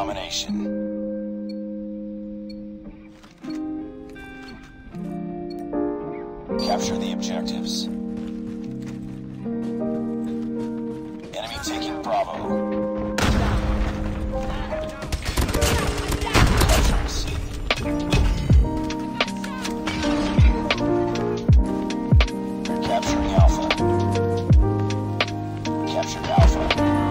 domination. Capture the objectives. Enemy taking Bravo. Capturing C. We're capturing Alpha. Captured Alpha.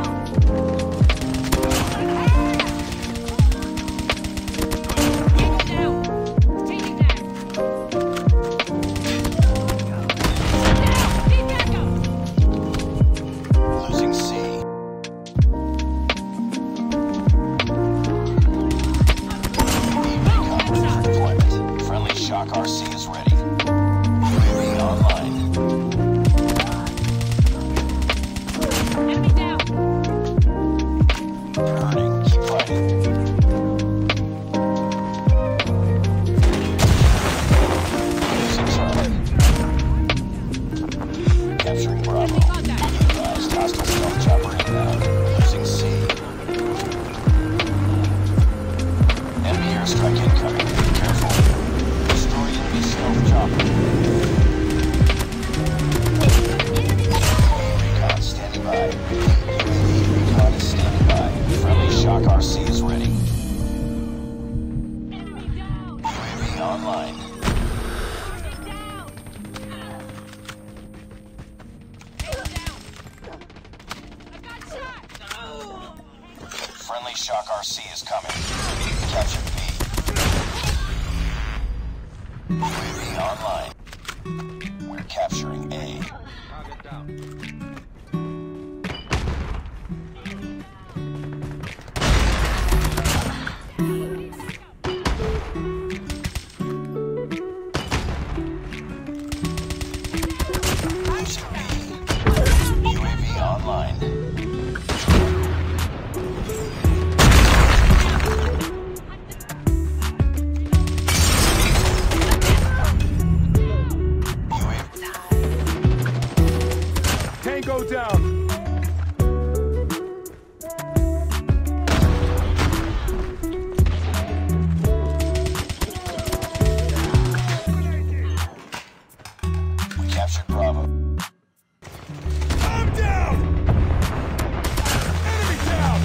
RC is ready. UAV online. Enemy down. You're hurting. Keep fighting. Losing Charlie. Capturing Bravo. Advised hostile stealth chopper inbound. Losing C. Enemy airstrike incoming. Be careful. Stealth chopper. Recon standing by. UAV recon is standing by. Friendly shock RC is ready. UAV online. Friendly shock RC is coming. Capture B. UAV online. We're capturing A. Target down. Losing B. UAV online. Tango down. We captured Bravo. I'm down. Enemy down.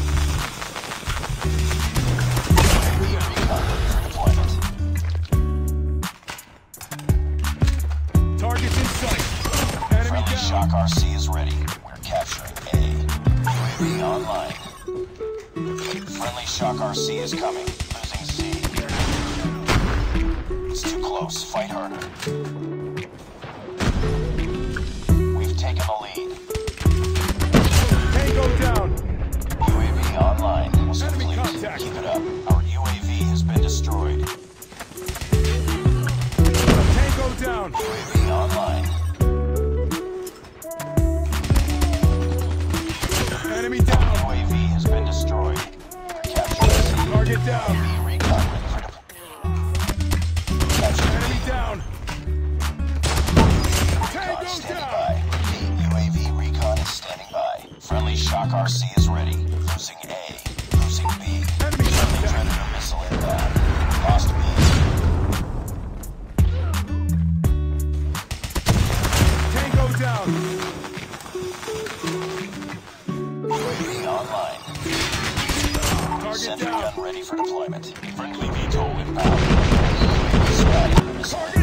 UAV recon ready for deployment. Targets in sight. Enemy Friendly down. shock RC is ready. We're capturing A. UAV online. Friendly shock RC is coming. Losing C. It's too close. Fight harder. We've taken the lead. Tango down. UAV online. Was Enemy complete. contact. Keep it up. Our UAV has been destroyed. Tango down. UAV online. Enemy down. UAV has been destroyed. We're capturing C. Target down. UAV recon ready for deployment. Capturing Enemy B. down. Recon Tango standing down. by. UAV recon is standing by. Friendly shock RC is ready. Losing A. Losing B. Enemy Friendly contact. Predator missile inbound. Lost B. Tango down. UAV online. Target Sentry down. gun ready for deployment. Friendly VTOL inbound. UAV spotted. Missile